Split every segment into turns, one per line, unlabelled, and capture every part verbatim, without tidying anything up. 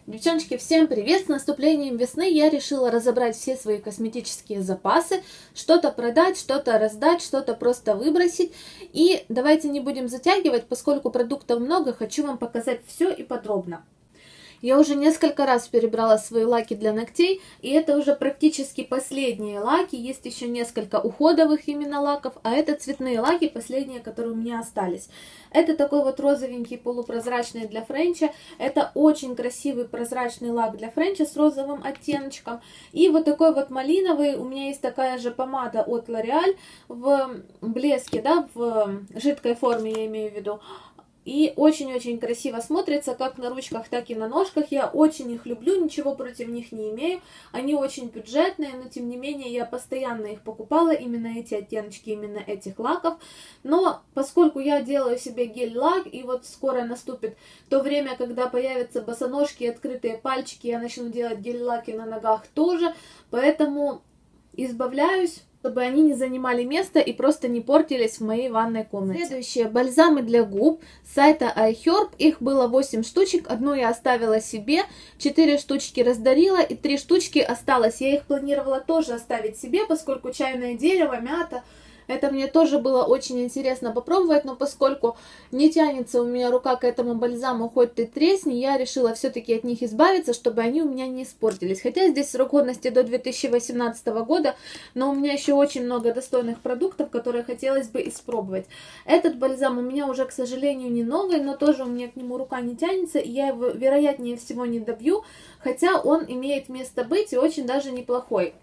Девчоночки, всем привет! С наступлением весны я решила разобрать все свои косметические запасы, что-то продать, что-то раздать, что-то просто выбросить. И давайте не будем затягивать, поскольку продуктов много, хочу вам показать все и подробно. Я уже несколько раз перебрала свои лаки для ногтей, и это уже практически последние лаки. Есть еще несколько уходовых именно лаков, а это цветные лаки, последние, которые у меня остались. Это такой вот розовенький полупрозрачный для френча. Это очень красивый прозрачный лак для френча с розовым оттеночком. И вот такой вот малиновый. У меня есть такая же помада от L'Oréal в блеске, да, в жидкой форме, я имею в виду. И очень-очень красиво смотрится, как на ручках, так и на ножках. Я очень их люблю, ничего против них не имею. Они очень бюджетные, но тем не менее я постоянно их покупала, именно эти оттеночки, именно этих лаков. Но поскольку я делаю себе гель-лак, и вот скоро наступит то время, когда появятся босоножки и открытые пальчики, я начну делать гель-лаки на ногах тоже, поэтому избавляюсь, чтобы они не занимали место и просто не портились в моей ванной комнате. Следующие бальзамы для губ с сайта iHerb. Их было восемь штучек. Одну я оставила себе, четыре штучки раздарила и три штучки осталось. Я их планировала тоже оставить себе, поскольку чайное дерево, мята. Это мне тоже было очень интересно попробовать, но поскольку не тянется у меня рука к этому бальзаму, хоть ты тресни, я решила все-таки от них избавиться, чтобы они у меня не испортились. Хотя здесь срок годности до две тысячи восемнадцатого года, но у меня еще очень много достойных продуктов, которые хотелось бы испробовать. Этот бальзам у меня уже, к сожалению, не новый, но тоже у меня к нему рука не тянется, и я его, вероятнее всего, не добью, хотя он имеет место быть и очень даже неплохой.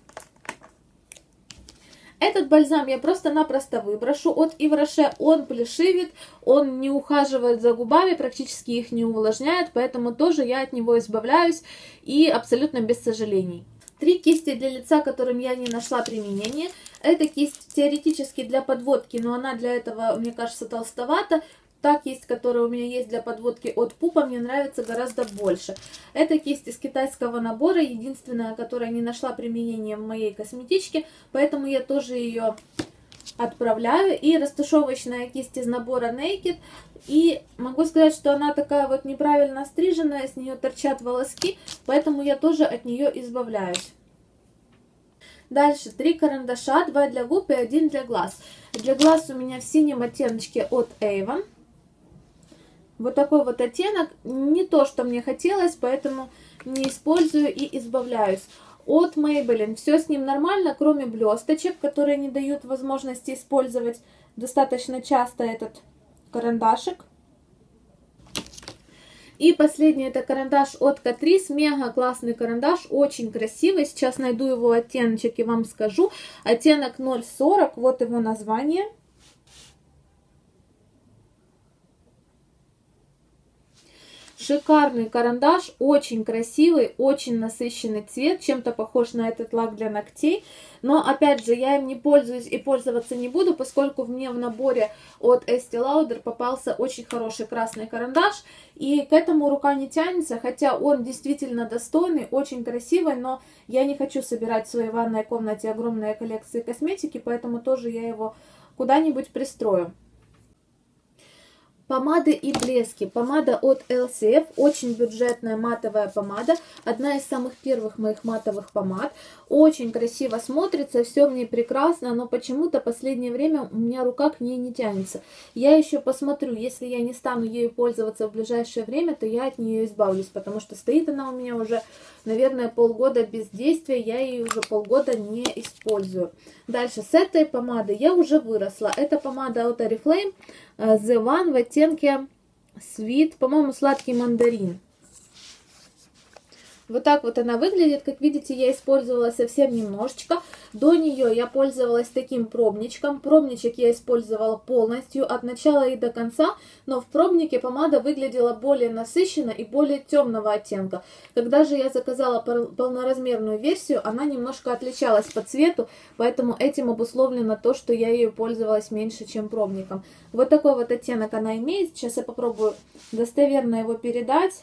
Этот бальзам я просто-напросто выброшу от Ив Роше. Он плешивит, он не ухаживает за губами, практически их не увлажняет, поэтому тоже я от него избавляюсь и абсолютно без сожалений. Три кисти для лица, которым я не нашла применения. Эта кисть теоретически для подводки, но она для этого, мне кажется, толстовата. Та кисть, которая у меня есть для подводки от Пупа, мне нравится гораздо больше. Это кисть из китайского набора, единственная, которая не нашла применения в моей косметичке, поэтому я тоже ее отправляю. И растушевочная кисть из набора Naked. И могу сказать, что она такая вот неправильно стриженная, с нее торчат волоски, поэтому я тоже от нее избавляюсь. Дальше три карандаша, два для губ и один для глаз. Для глаз у меня в синем оттеночке от Avon. Вот такой вот оттенок, не то, что мне хотелось, поэтому не использую и избавляюсь. От Maybelline все с ним нормально, кроме блесточек, которые не дают возможности использовать достаточно часто этот карандашик. И последний это карандаш от Catrice, мега классный карандаш, очень красивый. Сейчас найду его оттеночек и вам скажу. Оттенок ноль сорок, вот его название. Шикарный карандаш, очень красивый, очень насыщенный цвет, чем-то похож на этот лак для ногтей. Но опять же, я им не пользуюсь и пользоваться не буду, поскольку мне в наборе от Estee Lauder попался очень хороший красный карандаш. И к этому рука не тянется, хотя он действительно достойный, очень красивый, но я не хочу собирать в своей ванной комнате огромные коллекции косметики, поэтому тоже я его куда-нибудь пристрою. Помады и блески. Помада от эл си эф, очень бюджетная матовая помада, одна из самых первых моих матовых помад. Очень красиво смотрится, все в ней прекрасно, но почему-то в последнее время у меня рука к ней не тянется. Я еще посмотрю, если я не стану ею пользоваться в ближайшее время, то я от нее избавлюсь, потому что стоит она у меня уже, наверное, полгода без действия, я ее уже полгода не использую. Дальше, с этой помадой я уже выросла. Это помада от Oriflame The One в оттенке Sweet, по-моему, сладкий мандарин. Вот так вот она выглядит. Как видите, я использовала совсем немножечко. До нее я пользовалась таким пробничком. Пробничек я использовала полностью от начала и до конца, но в пробнике помада выглядела более насыщенно и более темного оттенка. Когда же я заказала полноразмерную версию, она немножко отличалась по цвету, поэтому этим обусловлено то, что я ее пользовалась меньше, чем пробником. Вот такой вот оттенок она имеет. Сейчас я попробую достоверно его передать.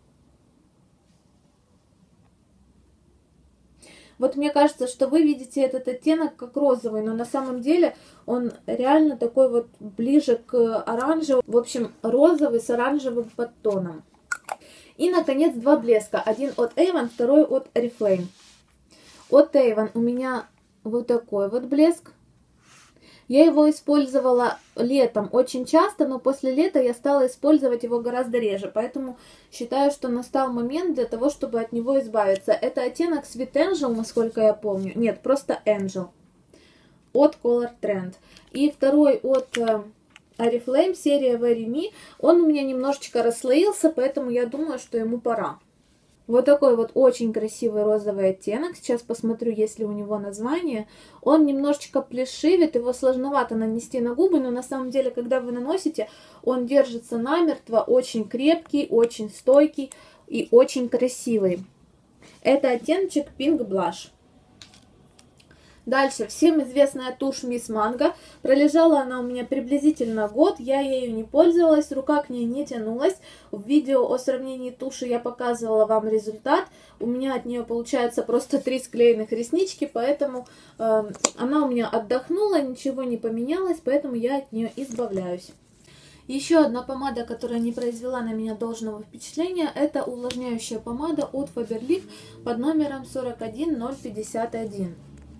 Вот мне кажется, что вы видите этот оттенок как розовый, но на самом деле он реально такой вот ближе к оранжевому. В общем, розовый с оранжевым подтоном. И, наконец, два блеска. Один от Avon, второй от Oriflame. От Avon у меня вот такой вот блеск. Я его использовала летом очень часто, но после лета я стала использовать его гораздо реже. Поэтому считаю, что настал момент для того, чтобы от него избавиться. Это оттенок Sweet Angel, насколько я помню. Нет, просто Angel. От Color Trend. И второй от Oriflame, серия Very Me. Он у меня немножечко расслоился, поэтому я думаю, что ему пора. Вот такой вот очень красивый розовый оттенок. Сейчас посмотрю, есть ли у него название. Он немножечко плешивит, его сложновато нанести на губы, но на самом деле, когда вы наносите, он держится намертво, очень крепкий, очень стойкий и очень красивый. Это оттеночек Pink Blush. Дальше, всем известная тушь Мисс Манго. Пролежала она у меня приблизительно год, я ею не пользовалась, рука к ней не тянулась. В видео о сравнении туши я показывала вам результат. У меня от нее получается просто три склеенных реснички, поэтому э, она у меня отдохнула, ничего не поменялось, поэтому я от нее избавляюсь. Еще одна помада, которая не произвела на меня должного впечатления, это увлажняющая помада от Faberlic под номером сорок один ноль пятьдесят один.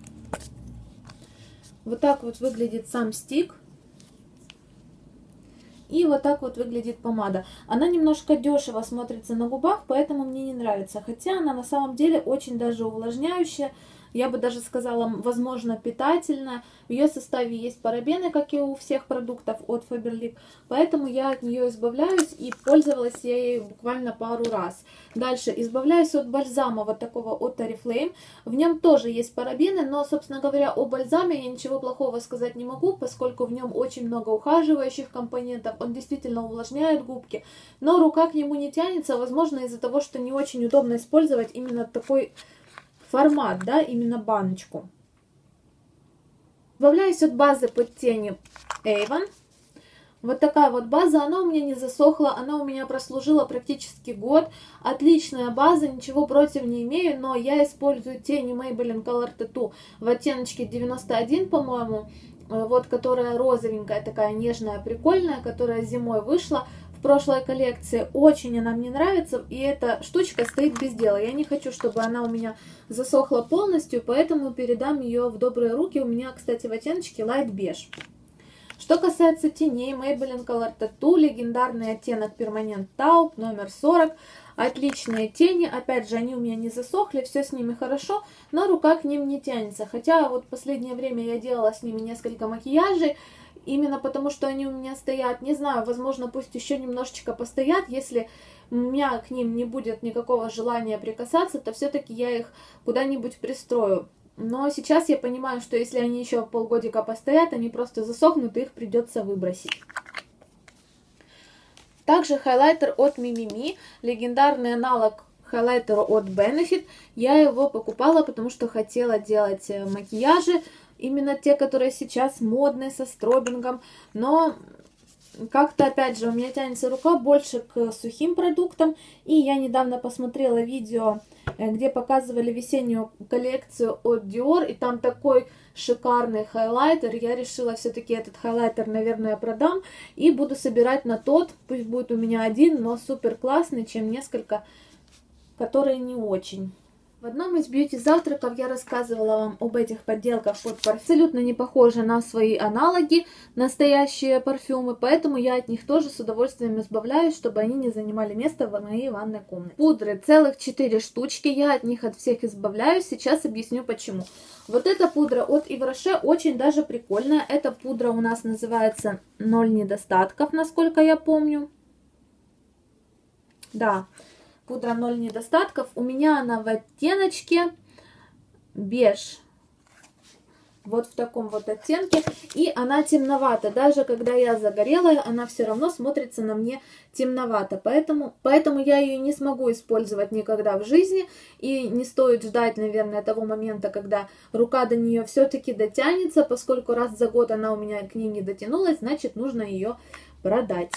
Вот так вот выглядит сам стик. И вот так вот выглядит помада. Она немножко дешево смотрится на губах, поэтому мне не нравится. Хотя она на самом деле очень даже увлажняющая. Я бы даже сказала, возможно, питательная. В ее составе есть парабены, как и у всех продуктов от Faberlic. Поэтому я от нее избавляюсь и пользовалась я ей буквально пару раз. Дальше избавляюсь от бальзама вот такого от Oriflame. В нем тоже есть парабены, но, собственно говоря, о бальзаме я ничего плохого сказать не могу, поскольку в нем очень много ухаживающих компонентов. Он действительно увлажняет губки, но рука к нему не тянется, возможно, из-за того, что не очень удобно использовать именно такой формат, да, именно баночку. Избавляюсь от базы под тенью Avon. Вот такая вот база, она у меня не засохла, она у меня прослужила практически год. Отличная база, ничего против не имею, но я использую тени Maybelline Color Tattoo в оттеночке девяносто один, по-моему, вот, которая розовенькая, такая нежная, прикольная, которая зимой вышла в прошлой коллекции. Очень она мне нравится, и эта штучка стоит без дела. Я не хочу, чтобы она у меня засохла полностью, поэтому передам ее в добрые руки. У меня, кстати, в оттеночке Light Beige. Что касается теней, Maybelline Color Tattoo, легендарный оттенок Permanent Taupe, номер сорок. Отличные тени, опять же, они у меня не засохли, все с ними хорошо, но рука к ним не тянется. Хотя вот в последнее время я делала с ними несколько макияжей, именно потому что они у меня стоят. Не знаю, возможно, пусть еще немножечко постоят. Если у меня к ним не будет никакого желания прикасаться, то все-таки я их куда-нибудь пристрою. Но сейчас я понимаю, что если они еще полгодика постоят, они просто засохнут, и их придется выбросить. Также хайлайтер от Mimimi, легендарный аналог хайлайтера от Benefit. Я его покупала, потому что хотела делать макияжи, именно те, которые сейчас модные, со стробингом. Но как-то, опять же, у меня тянется рука больше к сухим продуктам. И я недавно посмотрела видео, где показывали весеннюю коллекцию от Dior. И там такой шикарный хайлайтер. Я решила все-таки этот хайлайтер, наверное, продам. И буду собирать на тот, пусть будет у меня один, но супер классный, чем несколько, которые не очень. В одном из бьюти-завтраков я рассказывала вам об этих подделках под парфюм. Абсолютно не похожи на свои аналоги, настоящие парфюмы, поэтому я от них тоже с удовольствием избавляюсь, чтобы они не занимали место в моей ванной комнате. Пудры целых четыре штучки, я от них от всех избавляюсь, сейчас объясню почему. Вот эта пудра от Yves Rocher очень даже прикольная. Эта пудра у нас называется «Ноль недостатков», насколько я помню. Да. Пудра «Ноль недостатков». У меня она в оттеночке беж. Вот в таком вот оттенке. И она темновата. Даже когда я загорелая, она все равно смотрится на мне темновато. Поэтому, поэтому я ее не смогу использовать никогда в жизни. И не стоит ждать, наверное, того момента, когда рука до нее все-таки дотянется. Поскольку раз за год она у меня к ней не дотянулась, значит, нужно ее продать.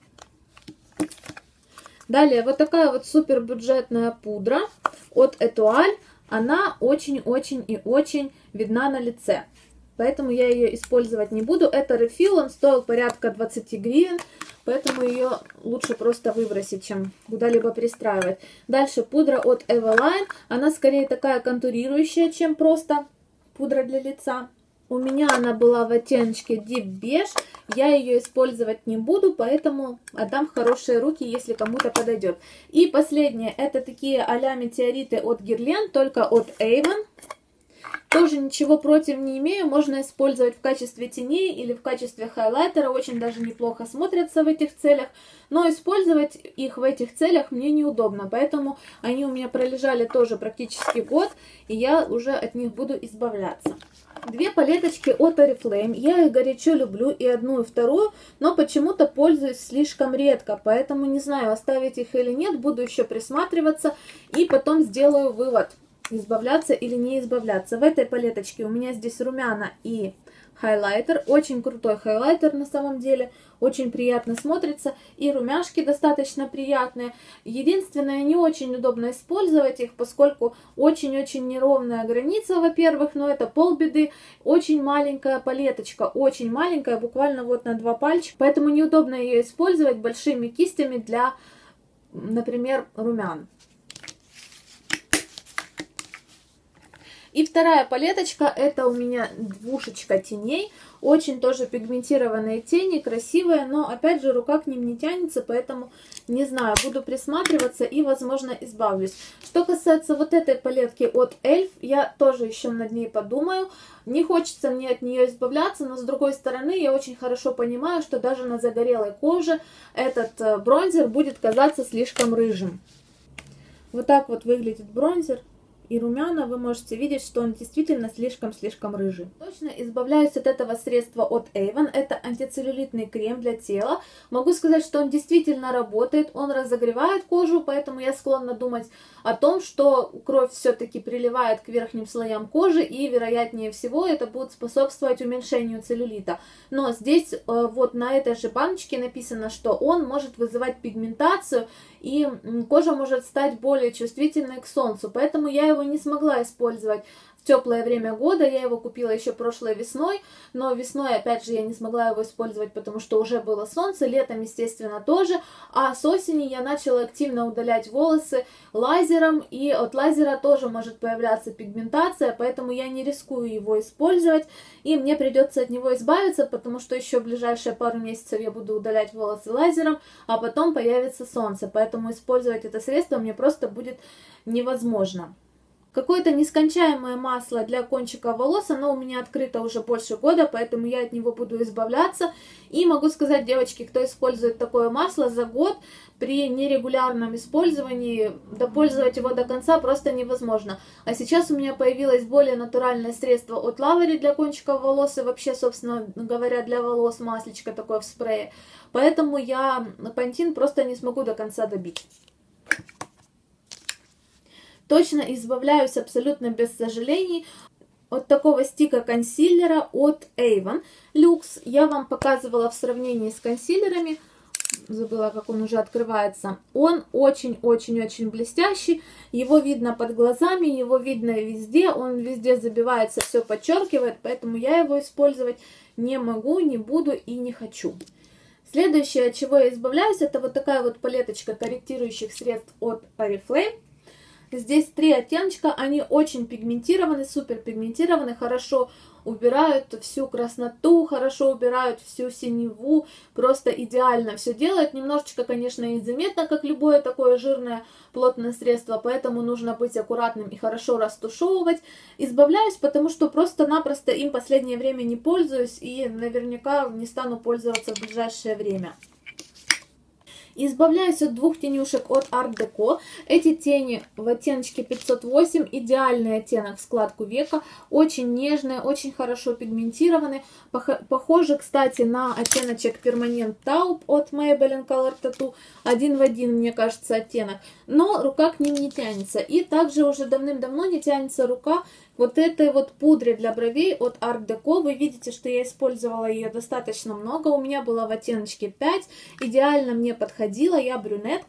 Далее, вот такая вот супер бюджетная пудра от Этуаль. Она очень-очень и очень видна на лице. поэтому я ее использовать не буду. Это рефил, он стоил порядка двадцать гривен, поэтому ее лучше просто выбросить, чем куда-либо пристраивать. Дальше пудра от Eveline, она скорее такая контурирующая, чем просто пудра для лица. У меня она была в оттеночке Deep Beige, я ее использовать не буду, поэтому отдам в хорошие руки, если кому-то подойдет. И последнее, это такие а-ля метеориты от Guerlain, только от Avon. Тоже ничего против не имею, можно использовать в качестве теней или в качестве хайлайтера, очень даже неплохо смотрятся в этих целях, но использовать их в этих целях мне неудобно, поэтому они у меня пролежали тоже практически год, и я уже от них буду избавляться. Две палеточки от Oriflame, я их горячо люблю, и одну, и вторую, но почему-то пользуюсь слишком редко, поэтому не знаю, оставить их или нет, буду еще присматриваться, и потом сделаю вывод, избавляться или не избавляться. В этой палеточке у меня здесь румяна и хайлайтер. Очень крутой хайлайтер на самом деле. Очень приятно смотрится. И румяшки достаточно приятные. Единственное, не очень удобно использовать их, поскольку очень-очень неровная граница, во-первых. Но это полбеды. Очень маленькая палеточка. Очень маленькая, буквально вот на два пальчика. Поэтому неудобно ее использовать большими кистями для, например, румян. И вторая палеточка, это у меня двушечка теней, очень тоже пигментированные тени, красивые, но опять же рука к ним не тянется, поэтому не знаю, буду присматриваться и возможно избавлюсь. Что касается вот этой палетки от эльф, я тоже еще над ней подумаю, не хочется мне от нее избавляться, но с другой стороны я очень хорошо понимаю, что даже на загорелой коже этот бронзер будет казаться слишком рыжим. Вот так вот выглядит бронзер. И румяна, вы можете видеть, что он действительно слишком-слишком рыжий. Точно избавляюсь от этого средства от Avon. Это антицеллюлитный крем для тела. Могу сказать, что он действительно работает, он разогревает кожу, поэтому я склонна думать о том, что кровь все-таки приливает к верхним слоям кожи, и вероятнее всего это будет способствовать уменьшению целлюлита. Но здесь вот на этой же баночке написано, что он может вызывать пигментацию, и кожа может стать более чувствительной к солнцу, поэтому я его не смогла использовать в теплое время года. Я его купила еще прошлой весной, но весной, опять же, я не смогла его использовать, потому что уже было солнце, летом, естественно, тоже, а с осени я начала активно удалять волосы лазером, и от лазера тоже может появляться пигментация, поэтому я не рискую его использовать, и мне придется от него избавиться, потому что еще в ближайшие пару месяцев я буду удалять волосы лазером, а потом появится солнце, поэтому использовать это средство мне просто будет невозможно. Какое-то нескончаемое масло для кончика волос, оно у меня открыто уже больше года, поэтому я от него буду избавляться. И могу сказать, девочки, кто использует такое масло за год, при нерегулярном использовании допользовать его до конца просто невозможно. А сейчас у меня появилось более натуральное средство от Лавери для кончиков волос и вообще, собственно говоря, для волос маслечко такое в спрее. Поэтому я пантин просто не смогу до конца добить. Точно избавляюсь абсолютно без сожалений от такого стика консилера от Avon Luxe. Я вам показывала в сравнении с консилерами. Забыла, как он уже открывается. Он очень-очень-очень блестящий. Его видно под глазами, его видно везде. Он везде забивается, все подчеркивает. Поэтому я его использовать не могу, не буду и не хочу. Следующее, от чего я избавляюсь, это вот такая вот палеточка корректирующих средств от Oriflame. Здесь три оттеночка, они очень пигментированы, супер пигментированы, хорошо убирают всю красноту, хорошо убирают всю синеву, просто идеально все делают. Немножечко, конечно, и заметно, как любое такое жирное плотное средство, поэтому нужно быть аккуратным и хорошо растушевывать. Избавляюсь, потому что просто-напросто им в последнее время не пользуюсь и наверняка не стану пользоваться в ближайшее время. Избавляюсь от двух тенюшек от Art Deco. Эти тени в оттеночке пятьсот восемь, идеальный оттенок в складку века, очень нежные, очень хорошо пигментированы. Похожи, кстати, на оттеночек Permanent Taupe от Maybelline Color Tattoo. Один в один, мне кажется, оттенок. Но рука к ним не тянется. И также уже давным-давно не тянется рука вот этой вот пудре для бровей от Art Deco. Вы видите, что я использовала ее достаточно много. У меня была в оттеночке пять. Идеально мне подходила. Я брюнетка.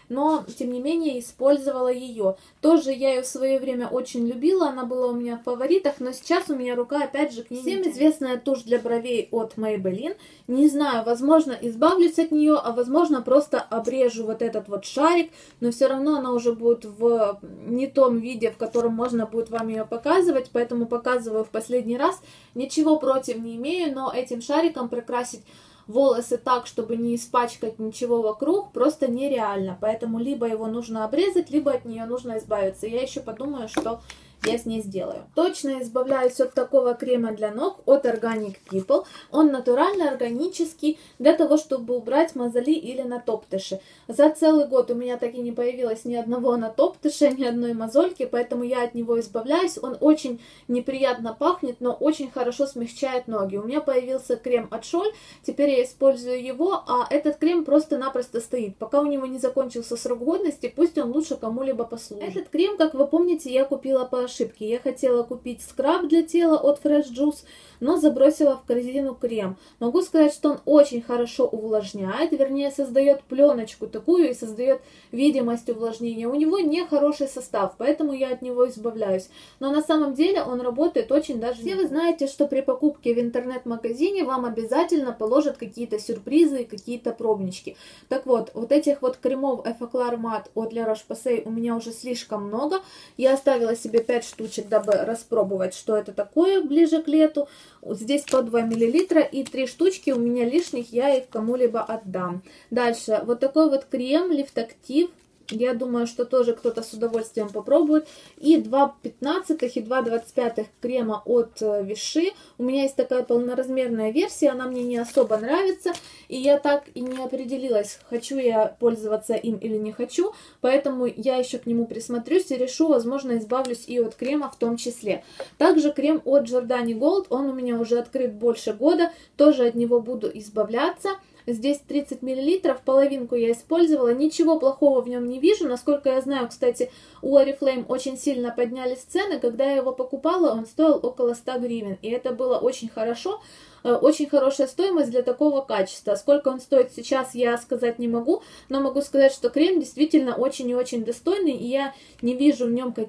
но тем не менее использовала ее. Тоже я ее в свое время очень любила, она была у меня в фаворитах, но сейчас у меня рука опять же к ней. Всем известная тушь для бровей от Maybelline. Не знаю, возможно, избавлюсь от нее, а возможно, просто обрежу вот этот вот шарик, но все равно она уже будет в не том виде, в котором можно будет вам ее показывать, поэтому показываю в последний раз. Ничего против не имею, но этим шариком прокрасить волосы так, чтобы не испачкать ничего вокруг, просто нереально. Поэтому либо его нужно обрезать, либо от нее нужно избавиться. Я еще подумаю, что я с ней сделаю. Точно избавляюсь от такого крема для ног от Organic People. Он натурально органический, для того, чтобы убрать мозоли или натоптыши. За целый год у меня так и не появилось ни одного натоптыша, ни одной мозольки, поэтому я от него избавляюсь. Он очень неприятно пахнет, но очень хорошо смягчает ноги. У меня появился крем от Шоль, теперь я использую его, а этот крем просто-напросто стоит. Пока у него не закончился срок годности, пусть он лучше кому-либо послужит. Этот крем, как вы помните, я купила по ошибки. Я хотела купить скраб для тела от Fresh Juice, но забросила в корзину крем. Могу сказать, что он очень хорошо увлажняет, вернее создает пленочку такую и создает видимость увлажнения. У него не хороший состав, поэтому я от него избавляюсь. Но на самом деле он работает очень даже... Все вы знаете, что при покупке в интернет-магазине вам обязательно положат какие-то сюрпризы и какие-то пробнички. Так вот, вот этих вот кремов Effaclar Matte от La Roche-Posay у меня уже слишком много. Я оставила себе пять штучек, дабы распробовать, что это такое ближе к лету. Здесь по два миллилитра и три штучки у меня лишних, я их кому-либо отдам. Дальше, вот такой вот крем Lift Active. Я думаю, что тоже кто-то с удовольствием попробует. И два пятнадцатых и два двадцать пятых крема от Vichy. У меня есть такая полноразмерная версия, она мне не особо нравится. И я так и не определилась, хочу я пользоваться им или не хочу. Поэтому я еще к нему присмотрюсь и решу, возможно, избавлюсь и от крема в том числе. Также крем от Giordani Gold, он у меня уже открыт больше года. Тоже от него буду избавляться. Здесь тридцать миллилитров, половинку я использовала, ничего плохого в нем не вижу. Насколько я знаю, кстати, у Oriflame очень сильно поднялись цены. Когда я его покупала, он стоил около ста гривен, и это было очень хорошо. Очень хорошая стоимость для такого качества. Сколько он стоит сейчас, я сказать не могу, но могу сказать, что крем действительно очень и очень достойный, и я не вижу в нем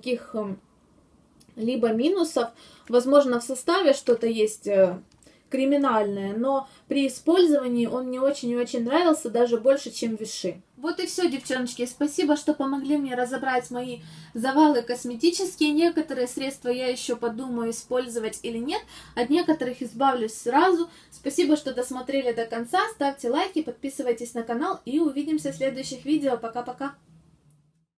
каких-либо минусов. Возможно, в составе что-то есть криминальное, но при использовании он мне очень и очень нравился, даже больше, чем Vichy. Вот и все, девчоночки. Спасибо, что помогли мне разобрать мои завалы косметические. Некоторые средства я еще подумаю, использовать или нет. От некоторых избавлюсь сразу. Спасибо, что досмотрели до конца. Ставьте лайки, подписывайтесь на канал и увидимся в следующих видео. Пока-пока.